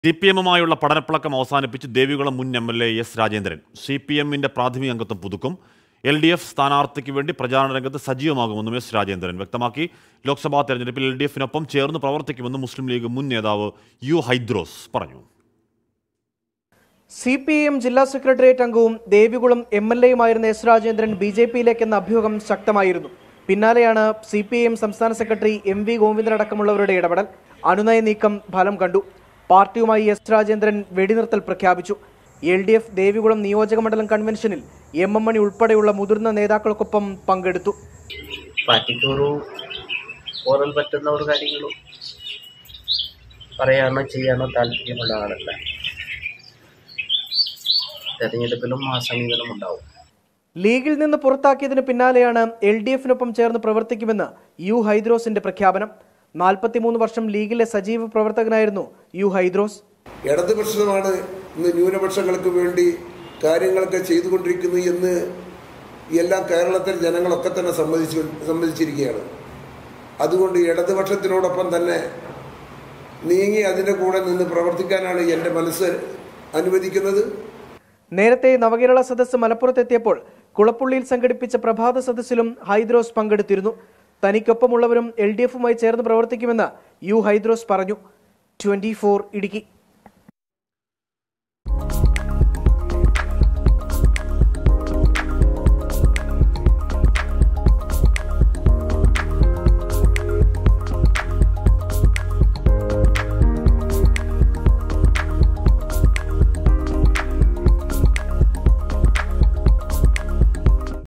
CPM-മായുള്ള പഠനപ്പിളക്കം അവസാനിപ്പിച്ച് ദേവികുളം മുൻ MLA S Rajendran. CPM-ന്റെ പ്രാഥമിക അംഗത്വം പുതുക്കും. LDF സ്ഥാനാർത്ഥിക്ക് വേണ്ടി പ്രചാരണ രംഗത്ത് സജീവമാകുമെന്നും എസ് രാജേന്ദ്രൻ വ്യക്തമാക്കി. ലോക്സഭാ തെരഞ്ഞെടുപ്പിൽ LDF-നൊപ്പം ചേർന്ന് പ്രവർത്തിക്കുമെന്ന് മുസ്ലിം ലീഗ് മുൻ നേതാവ് യു ഹൈദ്രോസ് പറഞ്ഞു. CPM ജില്ലാ സെക്രട്ടേറിയറ്റ് അംഗവും ദേവികുളം MLA-യുമായിരുന്ന എസ് രാജേന്ദ്രൻ BJP-യിലേക്കെന്ന അഭ്യൂഹം ശക്തമായിരുന്നു. പിന്നാലെയാണ് CPM സംസ്ഥാന സെക്രട്ടറി MV ഗോവിന്ദൻ അടക്കമുള്ളവരുടെ ഇടപെടൽ. അനുനയ നീക്കം ഫലം കണ്ടു. പാർട്ടിയുമായി എസ് രാജേന്ദ്രൻ വെടിനിർത്തൽ പ്രഖ്യാപിച്ചു. LDF ദേവികുളം നിയോജക മണ്ഡലം കൺവെൻഷനിൽ MM മണി ഉൾപ്പെടെയുള്ള മുതിർന്ന നേതാക്കൾക്കൊപ്പം പങ്കെടുത്തു. പാർട്ടിക്കൊരു ഓരൽ പറ്റുന്ന ഒരു കാര്യങ്ങളും പറയാനോ ചെയ്യാനോ താല്പര്യമുള്ള ആളല്ല. തെരഞ്ഞെടുപ്പിലും ആ സമീപനം ഉണ്ടാവും. ലീഗിൽ നിന്ന് പുറത്താക്കിയതിന് പിന്നാലെയാണ് LDF-നൊപ്പം ചേർന്ന് പ്രവർത്തിക്കുമെന്ന് യു ഹൈദ്രോസിന്റെ പ്രഖ്യാപനം. 43 വർഷം ലീഗിലെ സജീവ പ്രവർത്തകനായിരുന്നു യു ഹൈദ്രോസ്. ഇടതുപക്ഷമാണ് ഇന്ന് ന്യൂനപക്ഷങ്ങൾക്ക് വേണ്ടി കാര്യങ്ങളൊക്കെ ചെയ്തുകൊണ്ടിരിക്കുന്നു എന്ന് എല്ലാം കേരളത്തിലെ ജനങ്ങളൊക്കെ തന്നെ സമ്മതിച്ചിരിക്കുകയാണ്. അതുകൊണ്ട് ഇടതുപക്ഷത്തിനോടൊപ്പം തന്നെ നീങ്ങി അതിൻ്റെ കൂടെ നിന്ന് പ്രവർത്തിക്കാനാണ് എൻ്റെ മനസ്സ് അനുവദിക്കുന്നത്. നേരത്തെ നവകേരള സദസ്സ് മലപ്പുറത്തെത്തിയപ്പോൾ കുളപ്പുള്ളിയിൽ സംഘടിപ്പിച്ച പ്രഭാത സദസ്സിലും ഹൈദ്രോസ് പങ്കെടുത്തിരുന്നു. തനിക്കൊപ്പമുള്ളവരും LDF-മായി ചേർന്ന് പ്രവർത്തിക്കുമെന്ന് യു ഹൈദ്രോസ് പറഞ്ഞു. 24 ഇടുക്കി.